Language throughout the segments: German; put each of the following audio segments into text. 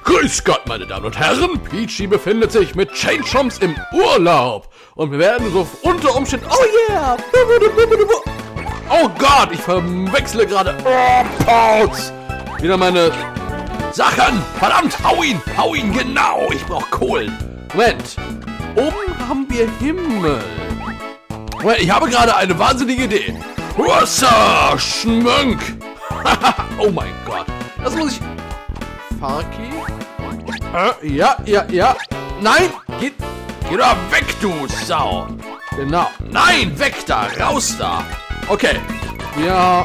Grüß Gott, meine Damen und Herren. Peachy befindet sich mit Chain Chomps im Urlaub. Und wir werden so unter Umständen... Oh yeah! Oh Gott, ich verwechsle gerade... Oh, Pauz! Wieder meine Sachen. Verdammt, hau ihn, genau. Ich brauche Kohlen. Moment. Oben haben wir Himmel. Moment, ich habe gerade eine wahnsinnige Idee. Wasser, Schmönk. Oh mein Gott. Das muss ich... Farki? Ja. Nein, geh doch weg, du Sau. Genau. Nein, weg da, raus da. Okay. Ja.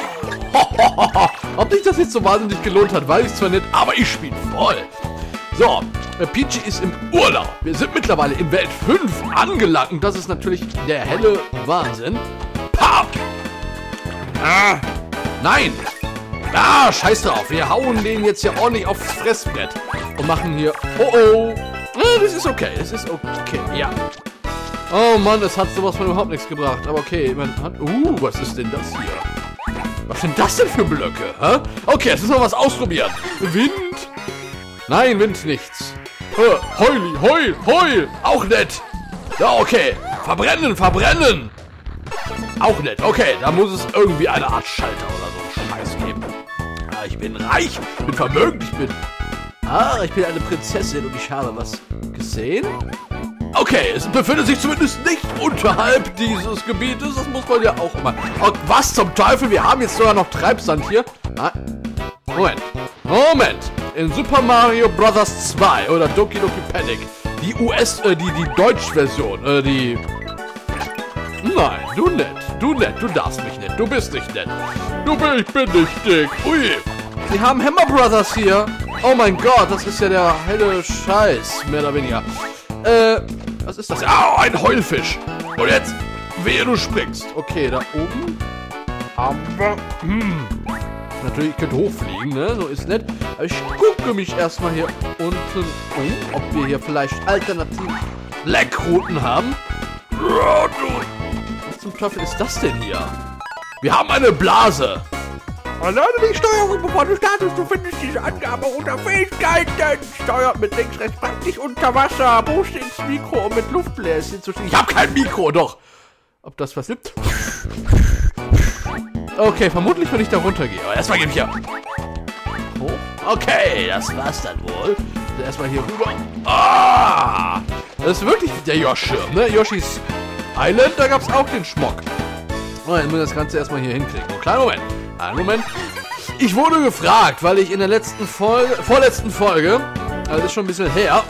Ob sich das jetzt so wahnsinnig gelohnt hat, weiß ich zwar nicht, aber ich spiele voll. So, Peachy ist im Urlaub. Wir sind mittlerweile in Welt 5 angelangt und das ist natürlich der helle Wahnsinn. Pah! Ah, nein! Ah, scheiß drauf. Wir hauen den jetzt hier ordentlich aufs Fressbrett und machen hier... Oh. Das ist okay, ja. Oh Mann, es hat sowas von überhaupt nichts gebracht. Aber okay, man hat... was ist denn das hier? Was sind das denn für Blöcke? Hä? Okay, jetzt müssen wir was ausprobieren. Wind? Nein, Wind nichts. Heul. Auch nett. Ja, okay. Verbrennen. Auch nett. Okay, da muss es irgendwie eine Art Schalter oder so einen Scheiß geben. Ah, ich bin reich, bin vermögend, ich bin eine Prinzessin und ich habe was gesehen. Okay, es befindet sich zumindest nicht unterhalb dieses Gebietes. Das muss man ja auch immer. Und was zum Teufel? Wir haben jetzt sogar noch Treibsand hier. Ah, Moment. In Super Mario Bros. 2 oder Doki Doki Panic. Die die Deutsch-Version. Nein, du nett. Du darfst mich nicht. Du bist nicht nett. Ich bin nicht dick. Ui. Sie haben Hammer Brothers hier. Oh mein Gott, das ist ja der helle Scheiß. Mehr oder weniger. Was ist das? Au, ein Heulfisch. Und jetzt, wehe du springst. Okay, da oben. Aber, natürlich, ich könnte hochfliegen, ne? So ist nett. Aber ich gucke mich erstmal hier unten um, ob wir hier vielleicht alternative Leckrouten haben. Was zum Teufel ist das denn hier? Wir haben eine Blase. Erlerne die Steuerung, bevor du startest. Du findest diese Angabe unter Fähigkeiten. Steuert mit links, rechts, praktisch unter Wasser. Puste ins Mikro, um mit Luftbläschen zu stehen. Ich habe kein Mikro, doch. Ob das was gibt? Okay, vermutlich, wenn ich da runtergehe. Aber erstmal gebe ich ja hoch. Okay, das war's dann wohl. Also erstmal hier rüber. Ah! Das ist wirklich der Yoshi-Schirm, ne? Yoshi's Island, da gab's auch den Schmock. Oh, dann muss ich das Ganze erstmal hier hinkriegen. Oh, kleinen Moment. Einen Moment. Ich wurde gefragt, weil ich in der vorletzten Folge, also ist schon ein bisschen her,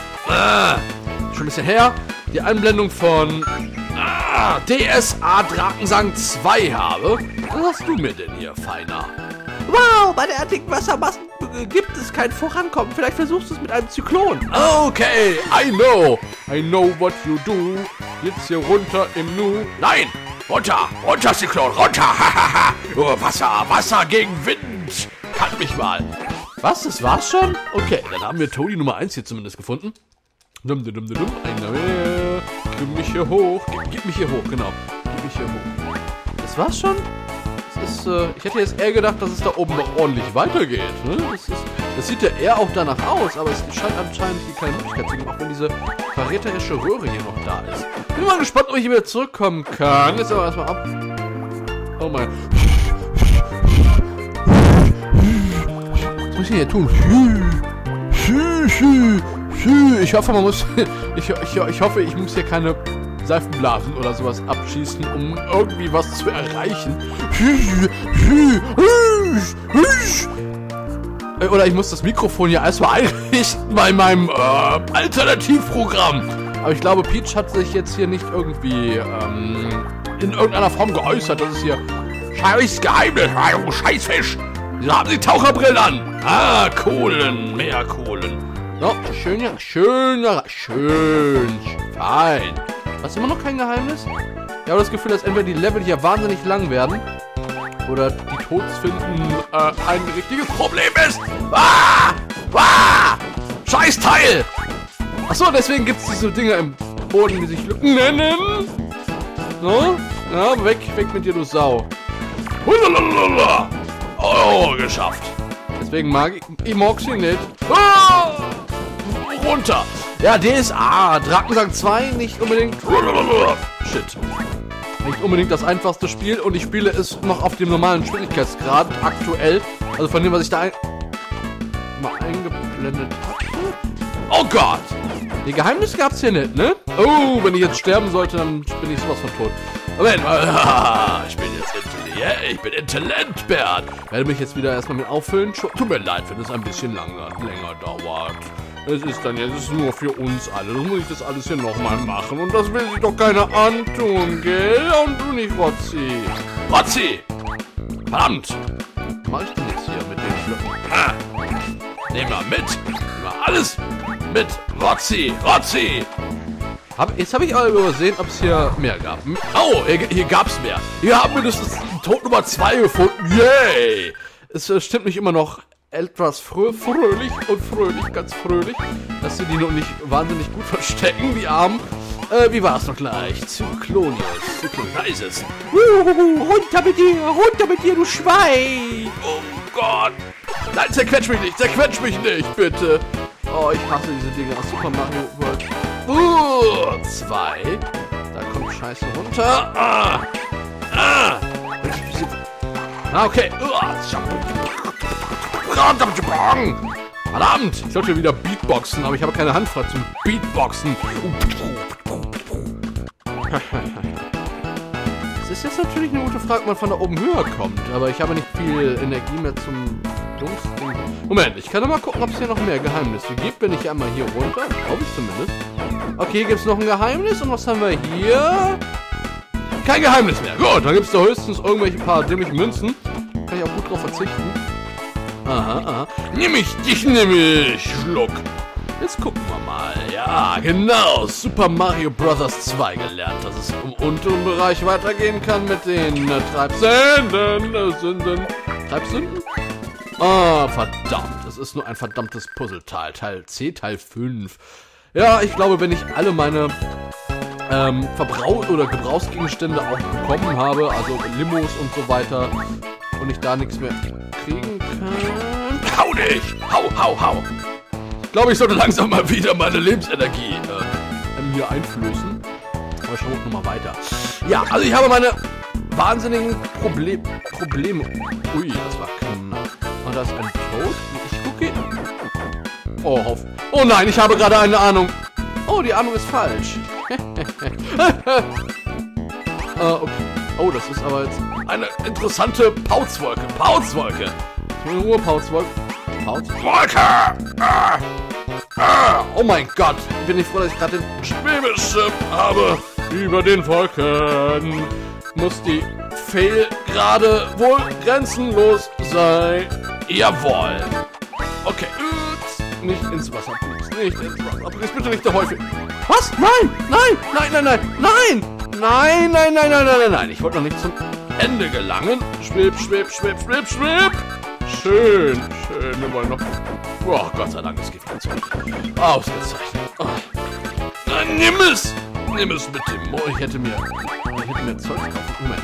die Einblendung von DSA Drakensang 2 habe. Was hast du mir denn hier, Feiner? Wow, bei der antiken Wassermassen gibt es kein Vorankommen. Vielleicht versuchst du es mit einem Zyklon. Okay, I know what you do. Jetzt hier runter im Nu. Nein! Runter, Zyklon, runter! Nur Wasser gegen Wind! Kann mich mal! Was, das war's schon? Okay, dann haben wir Toni Nummer 1 hier zumindest gefunden. Gib mich hier hoch. Gib mich hier hoch, genau. Gib mich hier hoch. Das war's schon? Ich hätte jetzt eher gedacht, dass es da oben noch ordentlich weitergeht. Ne? Das sieht ja eher auch danach aus, aber es scheint anscheinend hier keine Möglichkeit zu geben, auch wenn diese verräterische Röhre hier noch da ist. Bin mal gespannt, ob ich hier wieder zurückkommen kann. Jetzt aber erstmal ab. Oh mein. Was muss ich hier tun? Ich hoffe, ich hoffe, ich muss hier keine Seifenblasen oder sowas abschießen, um irgendwie was zu erreichen. Oder ich muss das Mikrofon hier erstmal einrichten bei meinem Alternativprogramm. Aber ich glaube, Peach hat sich jetzt hier nicht irgendwie in irgendeiner Form geäußert. Das ist hier scheiß Geheimnis. Oh, Scheißfisch. Wieso haben Sie Taucherbrillen an? Ah, Kohlen. Mehr Kohlen. So, schön, fein. Hast du immer noch kein Geheimnis? Ich habe das Gefühl, dass entweder die Level hier wahnsinnig lang werden oder die Todsfinden ein richtiges Problem ist. Scheiß Teil! Achso, deswegen gibt es diese Dinger im Boden, die sich Lücken nennen. So, ja, weg mit dir, du Sau. Oh, geschafft. Deswegen mag ich sie nicht. Runter. Ja, DSA, Drakensang 2, nicht unbedingt... Shit. Nicht unbedingt das einfachste Spiel und ich spiele es noch auf dem normalen Schwierigkeitsgrad aktuell. Also von dem, was ich da mal eingeblendet habe. Oh Gott! Die Geheimnisse gab's hier nicht, ne? Oh, wenn ich jetzt sterben sollte, dann bin ich sowas von tot. Moment mal. Ich bin jetzt intelligent. Ich bin intelligent, Bert. Werde mich jetzt wieder erstmal mit auffüllen. Tut mir leid, wenn es ein bisschen länger dauert. Es ist dann jetzt nur für uns alle. Dann muss ich das alles hier nochmal machen. Und das will sich doch keiner antun, gell? Und du nicht, Rotzi. Rotzi! Verdammt! Was mach ich denn jetzt hier mit den Schlücken? Nehmen wir mit. Nehmen wir alles mit. Rotzi! Rotzi! Jetzt habe ich aber übersehen, ob es hier mehr gab. Oh, hier gab es mehr. Hier haben wir das Tod Nummer 2 gefunden. Yay! Es stimmt mich immer noch etwas fröhlich, ganz fröhlich, dass sie die noch nicht wahnsinnig gut verstecken, die Armen. Wie war es noch gleich? Zyklonius. Da ist es. Runter mit dir, du Schwein! Oh Gott! Nein, zerquetsch mich nicht, bitte! Oh, ich hasse diese Dinge aus Super Mario World. 2. Da kommt Scheiße runter. Okay. Verdammt! Ich sollte wieder Beatboxen, aber ich habe keine Hand frei zum Beatboxen. Es ist jetzt natürlich eine gute Frage, ob man von da oben höher kommt, aber ich habe nicht viel Energie mehr zum Dungsding. Moment, ich kann doch mal gucken, ob es hier noch mehr Geheimnisse gibt, wenn ich einmal hier runter. Glaube ich zumindest. Okay, hier gibt es noch ein Geheimnis. Und was haben wir hier? Kein Geheimnis mehr. Gut, dann gibt es da höchstens irgendwelche paar dämliche Münzen. Kann ich auch gut drauf verzichten. Aha. Nimm ich, Schluck. Jetzt gucken wir mal. Ja, genau. Super Mario Bros. 2 gelernt, dass es im unteren Bereich weitergehen kann mit den Treibsünden. Treibsünden? Ah, verdammt. Das ist nur ein verdammtes Puzzleteil. Teil C, Teil 5. Ja, ich glaube, wenn ich alle meine Gebrauchsgegenstände auch bekommen habe, also Limos und so weiter, und ich da nichts mehr kriegen kann... Hau dich! Hau! Ich glaube, ich sollte langsam mal wieder meine Lebensenergie mir einflößen. Aber schauen wir nochmal weiter. Ja, also ich habe meine wahnsinnigen Probleme. Ui, das war knapp. Und da ist ein Tod. Ich gucke. Oh nein, ich habe gerade eine Ahnung. Oh, die Ahnung ist falsch. Okay. Oh, das ist aber jetzt eine interessante Pauzwolke. Nur Pauzwolke. Oh mein Gott. Bin ich froh, dass ich gerade den Schwebeschirm habe. Über den Wolken muss die Fail gerade wohl grenzenlos sein. Jawohl. Okay. Nicht ins Wasser. Bitte nicht der Häufig. Was? Nein. Ich wollte noch nicht zum Ende gelangen. Schweb. Schön. Wir wollen noch... Oh, Gott sei Dank, es geht ganz gut. Ausgezeichnet. Oh. Nimm es mit dem... Oh, ich hätte mir Zeug kaufen. Moment.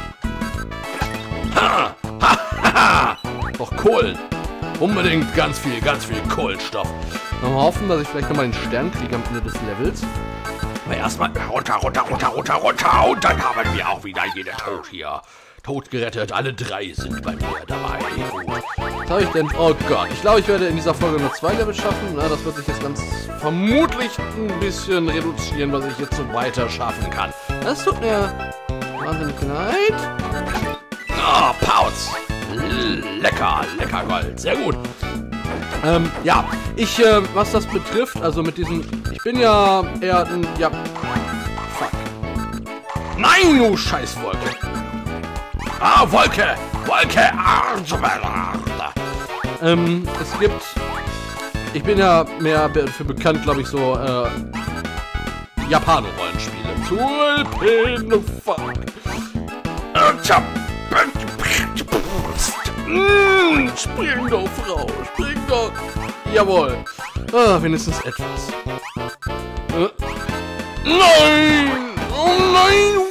Ha! Doch Kohlen. Unbedingt ganz viel Kohlenstoff. Mal hoffen, dass ich vielleicht nochmal den Stern kriege am Ende des Levels. Aber erstmal runter. Und dann haben wir auch wieder jede Tod hier. Tot gerettet. Alle 3 sind bei mir dabei. Was habe ich denn? Oh Gott. Ich glaube, ich werde in dieser Folge nur 2 Level schaffen. Na, das wird sich jetzt ganz vermutlich ein bisschen reduzieren, was ich jetzt so weiter schaffen kann. Das tut mir wahnsinnig leid. Oh, Pauz. Lecker Gold. Sehr gut. Ja, was das betrifft, also mit diesem, ich bin ja eher ein, ja, fuck. Nein, du Scheißwolke. Wolke. Es gibt, ich bin ja mehr für bekannt, glaube ich, so, Japaner-Rollenspiele. Tulpen, fuck. Spring doch, Frau, spring doch. Jawohl. Wenigstens etwas. Nein! Oh nein!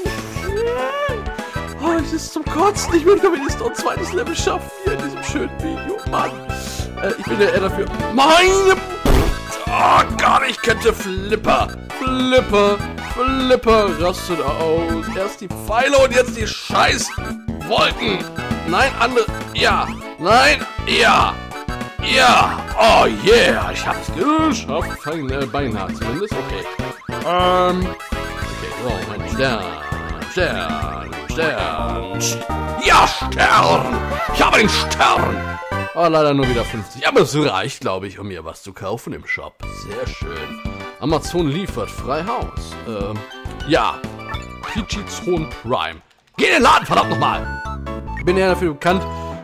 Oh, es ist zum Kotzen. Ich will wenigstens noch ein zweites Level schaffen hier in diesem schönen Video. Mann. Ich bin ja eher dafür. Meine... Oh Gott, ich könnte Flipper. Flipper rastet aus. Erst die Pfeile und jetzt die scheiß Wolken. Nein, andere. Ja. Nein. Ja. Ja. Oh yeah. Ich hab's geschafft. Beinahe zumindest. Okay. Okay. So, mein Stern. Ja, Stern. Ich habe den Stern. Aber leider nur wieder 50. Aber es reicht, glaube ich, um mir was zu kaufen im Shop. Sehr schön. Amazon liefert frei Haus. Ja. Peachy Zone Prime. Geh in den Laden, verdammt nochmal! Ich bin ja dafür bekannt.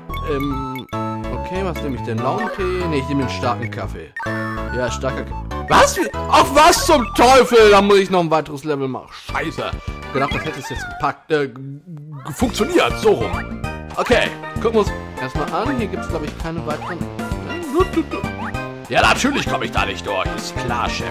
Okay, was nehme ich denn? Launtee? Ne, ich nehme den starken Kaffee. Ja, starker Kaffee. Was? Auf was zum Teufel? Da muss ich noch ein weiteres Level machen. Scheiße. Ich gedacht, das hätte es jetzt gepackt. Funktioniert. So rum. Okay, gucken wir uns erstmal an. Hier gibt es, glaube ich, keine weiteren. Ja, natürlich komme ich da nicht durch. Ist klar, Chef.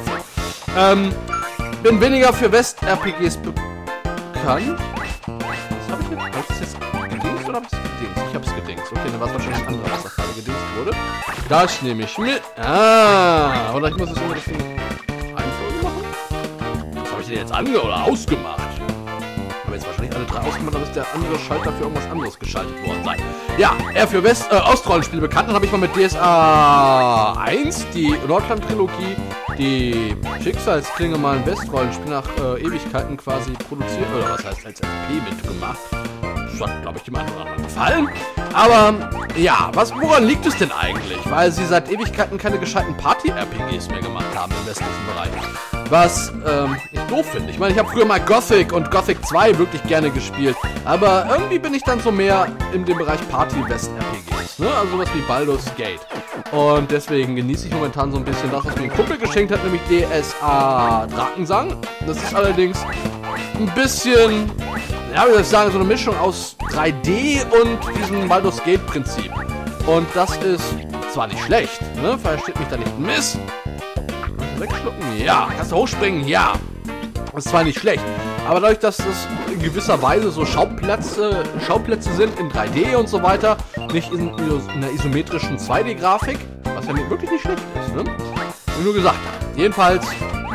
Bin weniger für West-RPGs bekannt. Was habe ich jetzt? Habe ich das jetzt gedingst oder habe ich es gedingst? Ich habe es gedingst. Okay, dann war es wahrscheinlich anders, was das gerade gedingst wurde. Das nehme ich mit. Ah, oder ich muss es in der richtigen Reihenfolge machen. Was habe ich denn jetzt oder ausgemacht? Ich habe jetzt wahrscheinlich alle 3 ausgemacht, dann ist der andere Schalter für irgendwas anderes geschaltet worden sein. Ja, er für Ostrollenspiele bekannt. Dann habe ich mal mit DSA 1 die Nordland-Trilogie, die Schicksalsklinge mal ein Westrollenspiel nach Ewigkeiten quasi produziert, oder was heißt als FP mitgemacht. Das hat, glaube ich, dem einen oder anderen gefallen. Aber, ja, woran liegt es denn eigentlich? Weil sie seit Ewigkeiten keine gescheiten Party-RPGs mehr gemacht haben im westlichen Bereich. Was ich doof finde. Ich meine, ich habe früher mal Gothic und Gothic 2 wirklich gerne gespielt. Aber irgendwie bin ich dann so mehr in dem Bereich Party-West-RPGs. Ne? Also was wie Baldur's Gate. Und deswegen genieße ich momentan so ein bisschen das, was mir ein Kumpel geschenkt hat, nämlich DSA Drakensang. Das ist allerdings ein bisschen, ja, wie soll ich sagen, so eine Mischung aus 3D und diesem Baldur's Gate Prinzip. Und das ist zwar nicht schlecht, ne? Versteht mich da nicht Miss. Wegschlucken? Ja. Kannst du hochspringen? Ja. Das ist zwar nicht schlecht, aber dadurch, dass es in gewisser Weise so Schauplätze sind in 3D und so weiter, nicht in einer isometrischen 2D-Grafik, was ja wirklich nicht schlecht ist, ne? Wie nur gesagt habe. Jedenfalls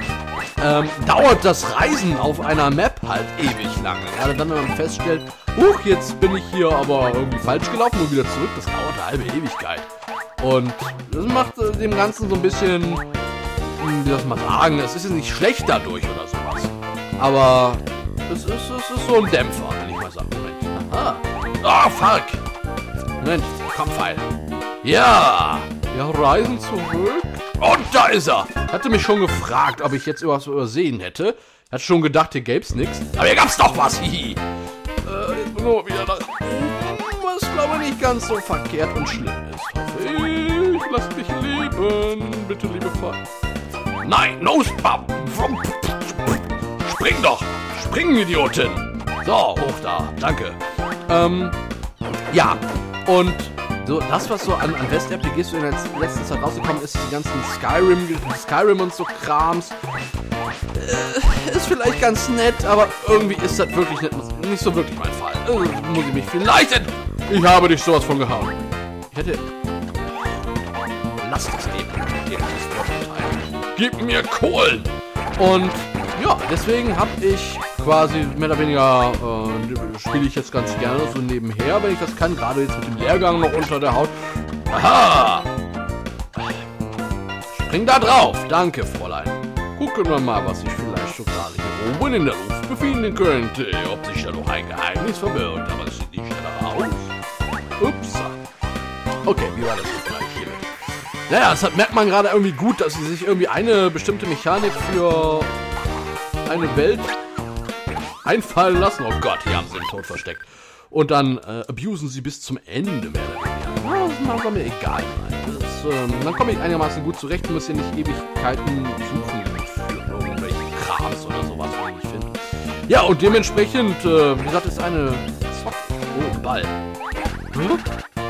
dauert das Reisen auf einer Map halt ewig lange. Gerade dann, wenn man feststellt, jetzt bin ich hier aber irgendwie falsch gelaufen und wieder zurück, das dauert eine halbe Ewigkeit. Und das macht dem Ganzen so ein bisschen, wie soll ich mal sagen, es ist ja nicht schlecht dadurch oder sowas. Aber es ist so ein Dämpfer, wenn ich mal sagen. Moment. Aha. Oh, fuck. Moment, komm, Pfeil. Ja. Wir reisen zurück. Und da ist er. Hatte mich schon gefragt, ob ich jetzt irgendwas übersehen hätte. Hat schon gedacht, hier gäb's nichts. Aber hier gab's doch was. Hihi. Jetzt nur wieder nach oben, was glaube ich nicht ganz so verkehrt und schlimm ist. Hoffe ich. Lasst mich leben. Bitte, liebe Freunde. Nein, Nosebump! Spring doch! Springen, Idiotin! So, hoch da. Danke. Ja. Und so, das, was so an West-RPGs in der letzten Zeit rausgekommen ist, die ganzen Skyrim und so Krams, ist vielleicht ganz nett, aber irgendwie ist das wirklich nicht so wirklich mein Fall. Muss ich mich vielleicht... Ich habe dich sowas von gehauen. Ich hätte... Lass das Leben. Gib mir Kohlen! Und ja, deswegen habe ich quasi mehr oder weniger, spiele ich jetzt ganz gerne so nebenher, wenn ich das kann, gerade jetzt mit dem Lehrgang noch unter der Haut. Aha! Spring da drauf! Danke, Fräulein. Gucken wir mal, was sich vielleicht so gerade hier oben in der Luft befinden könnte. Ob sich da noch ein Geheimnis verbirgt, aber es sieht nicht danach aus. Ups. Okay, wie war das jetzt gleich hier? Naja, das merkt man gerade irgendwie gut, dass sie sich irgendwie eine bestimmte Mechanik für eine Welt einfallen lassen. Oh Gott, hier haben sie den Tod versteckt. Und dann abusen sie bis zum Ende mehr oder weniger. Das soll mir egal sein. Dann komme ich einigermaßen gut zurecht und muss hier nicht Ewigkeiten suchen für irgendwelche Krams oder sowas, was ich finde. Ja, und dementsprechend, wie gesagt, ist eine... Oh, Ball. Hm?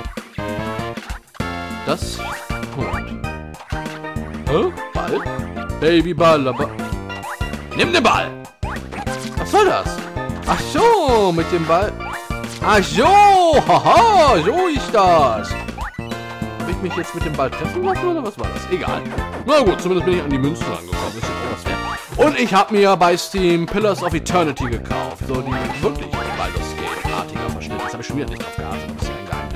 Das... Moment. Hä? Ball? Babyball, aber... Nimm den Ball! Was soll das? Ach so, mit dem Ball... Ach so! Haha, so ist das! Hab ich ich mich jetzt mit dem Ball treffen lassen oder was war das? Egal. Na gut, zumindest bin ich an die Münzen angekommen. Das ist auch was wert. Und ich habe mir bei Steam Pillars of Eternity gekauft. So die wirklich Baldur's Gate-artiger Verschnitt. Das habe ich schon wieder nicht drauf geachtet, ob es hier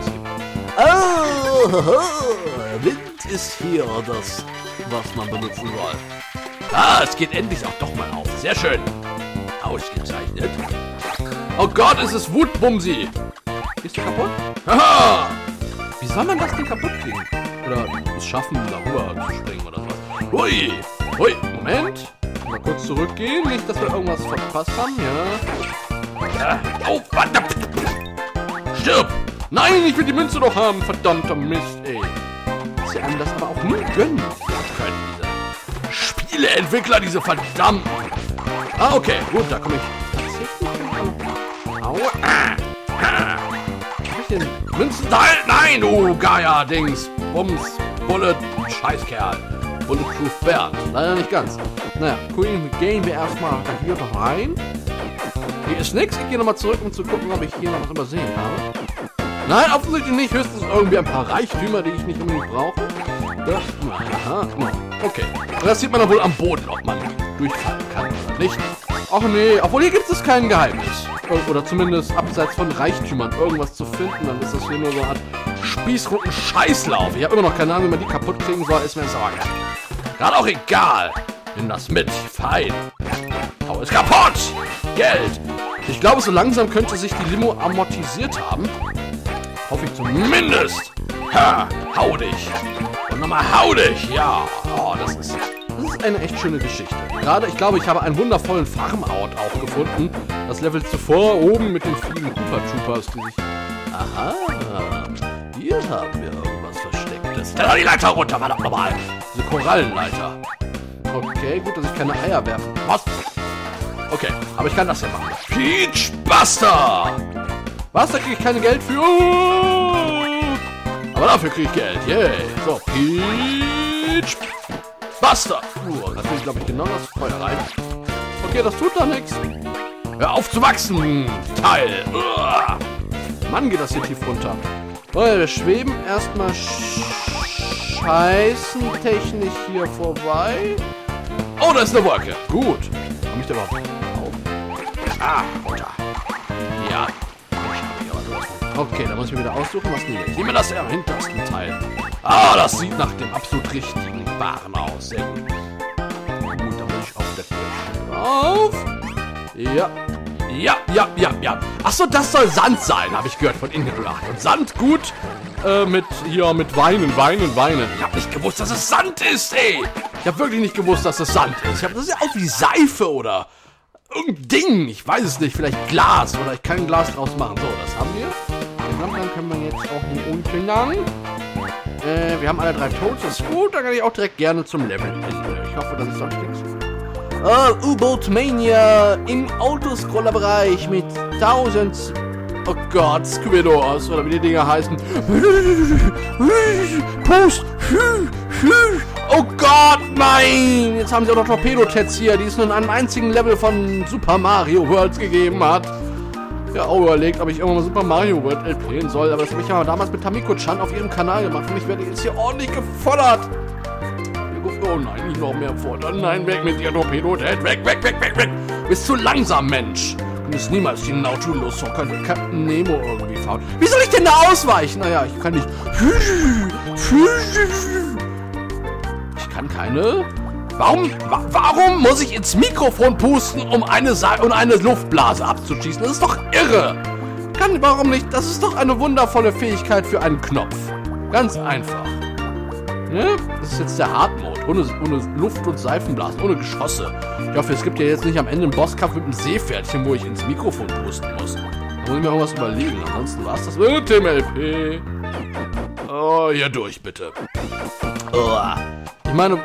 ein Geheimnis gibt. Oh, Wind ist hier das, was man benutzen soll. Ah, es geht endlich auch doch mal auf. Sehr schön. Ausgezeichnet. Oh Gott, es ist Wutbumsi. Ist du kaputt? Haha! Wie soll man das denn kaputt kriegen? Oder es schaffen, darüber zu springen oder was? Hui! Hui! Moment! Mal kurz zurückgehen. Nicht, dass wir irgendwas verpasst haben. Ja. Oh, verdammt! Stirb! Nein, ich will die Münze doch haben. Verdammter Mist, ey. Dass sie einem das aber auch nie gönnen können, diese Spieleentwickler, diese verdammten. Ah, okay. Gut, da komme ich tatsächlich. Aua! Münzenteil? Nein, du Gaia-Dings. Bums, Bullet, Scheißkerl. Bulletproof Bernd. Leider nicht ganz. Naja, gehen wir erstmal hier noch rein. Hier ist nichts. Ich gehe nochmal zurück, um zu gucken, ob ich hier noch was übersehen habe. Nein, offensichtlich nicht. Höchstens irgendwie ein paar Reichtümer, die ich nicht unbedingt brauche. Ja, aha, okay. Das sieht man dann wohl am Boden, ob man durchfallen kann oder nicht. Ach nee, obwohl hier gibt es kein Geheimnis. Oder zumindest abseits von Reichtümern irgendwas zu finden, dann ist das hier nur so eine Art Spießrunden-Scheißlauf. Ich habe immer noch keine Ahnung, wie man die kaputt kriegen soll, ist mir Sorge. Gerade auch egal. Nimm das mit. Fein. Hau es kaputt. Geld. Ich glaube, so langsam könnte sich die Limo amortisiert haben. Hoffe ich zumindest. Ha, hau dich. Und nochmal hau dich. Ja. Oh, das ist eine echt schöne Geschichte. Gerade, ich glaube, ich habe einen wundervollen Farmout auch gefunden. Das Level zuvor, oben mit den vielen Koopa Troopers, die sich... Aha, hier haben wir irgendwas Verstecktes. Da die Leiter runter, verdammt nochmal. Diese Korallenleiter. Okay, gut, dass ich keine Eier werfe. Was? Okay, aber ich kann das ja machen. Peach Buster! Was? Da kriege ich kein Geld für? Aber dafür kriege ich Geld. Yay. So, Peach Buster! Natürlich, glaube ich, genau das Feuer rein. Okay, das tut doch nichts. Hör auf zu wachsen, Teil! Mann, geht das hier tief runter. So, wir schweben erstmal scheißentechnisch hier vorbei. Oh, da ist eine Wolke. Gut. Komm ich da überhaupt auf? Ah, runter. Ja. Okay, da muss ich mir wieder aussuchen, was nehme ich. Nehmen wir das am hintersten Teil. Ah, das sieht nach dem absolut richtigen Waren aus. Sehr gut. Gut, da muss ich auf der Tür auf. Ja. Ja. Achso, das soll Sand sein, habe ich gehört von innen gedacht. Und Sand gut mit Weinen. Ich habe nicht gewusst, dass es Sand ist, ey. Ich habe wirklich nicht gewusst, dass es Sand ist. Das sieht aus wie Seife oder irgendein Ding. Ich weiß es nicht. Vielleicht Glas oder ich kann ein Glas draus machen. So, das haben wir. Dann können wir jetzt auch hier unten lang. Wir haben alle 3 Toads, das ist gut. Dann kann ich auch direkt gerne zum Level. Ich hoffe, das ist sonst nichts. U-Boat Mania im Autoscroller-Bereich mit 1000... Oh Gott, Squidors, oder wie die Dinger heißen. Post! Oh Gott, nein! Jetzt haben sie auch noch Torpedo-Tats hier, die es nur in einem einzigen Level von Super Mario World gegeben hat. Ja, auch überlegt, ob ich irgendwann mal Super Mario World LPen soll, aber das habe ich ja damals mit Tamiko-chan auf ihrem Kanal gemacht und ich werde jetzt hier ordentlich gefordert. Oh nein, nicht noch mehr fordern. Nein, weg mit dir, Torpedo-Tat. Weg. Du bist zu langsam, Mensch. Du könntest niemals die Nautilus von Captain Nemo irgendwie fahren. Wie soll ich denn da ausweichen? Naja, ich kann nicht. Ich kann keine... Warum muss ich ins Mikrofon pusten, um eine Luftblase abzuschießen? Das ist doch irre. Warum nicht? Das ist doch eine wundervolle Fähigkeit für einen Knopf. Ganz einfach. Ne? Das ist jetzt der Hard-Mode. Ohne Luft und Seifenblasen, ohne Geschosse. Ich hoffe, es gibt ja jetzt nicht am Ende einen Bosskampf mit einem Seepferdchen, wo ich ins Mikrofon pusten muss. Da muss ich mir irgendwas überlegen. Ansonsten war es das mit dem LP. Oh, hier durch, bitte. Oh. Ich meine...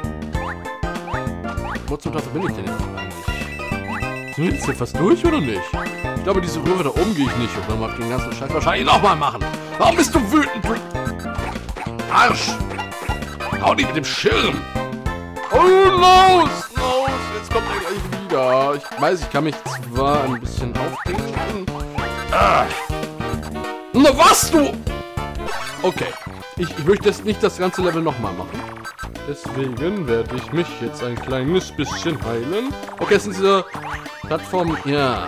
Wo zum Teufel bin ich denn jetzt eigentlich? Sind wir jetzt hier fast durch, oder nicht? Ich glaube, diese Röhre da oben gehe ich nicht. Und dann mal den ganzen Scheiß wahrscheinlich nochmal machen. Warum bist du wütend, du Arsch? Hau dich mit dem Schirm. Oh, los! Jetzt kommt er gleich wieder. Ich weiß, ich kann mich zwar ein bisschen aufregen. Na was, du? Okay. ich möchte jetzt nicht das ganze Level nochmal machen. Deswegen werde ich mich jetzt ein kleines bisschen heilen. Okay, es sind diese Plattformen. Ja.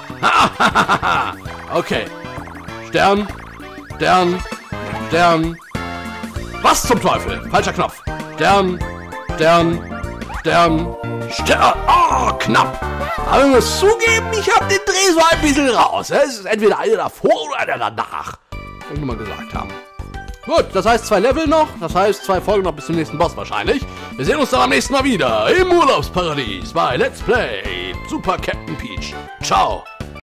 Okay. Stern. Stern. Stern. Was zum Teufel? Falscher Knopf. Stern. Stern. Stern. Stern. Oh, knapp. Aber ich muss zugeben, ich habe den Dreh so ein bisschen raus. Es ist entweder einer davor oder einer danach. Wollte ich nur mal gesagt haben. Gut, das heißt 2 Level noch. Das heißt 2 Folgen noch bis zum nächsten Boss wahrscheinlich. Wir sehen uns dann am nächsten Mal wieder im Urlaubsparadies bei Let's Play Super Captain Peach. Ciao.